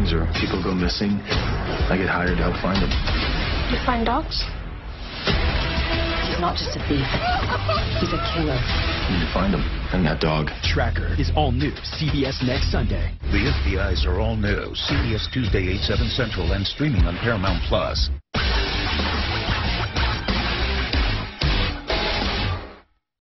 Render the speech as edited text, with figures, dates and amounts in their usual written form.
killings or people go missing, I get hired to help find them. You find dogs? He's not just a thief. He's a killer. You need to find him and that dog. Tracker is all new. CBS next Sunday. The FBI's are all new. CBS Tuesday, 8/7 Central, and streaming on Paramount Plus.